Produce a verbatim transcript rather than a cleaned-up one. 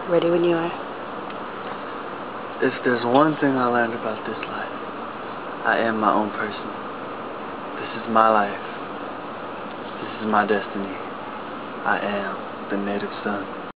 Ready when you are. If there's one thing I learned about this life, I am my own person. This is my life. This is my destiny. I am the native son.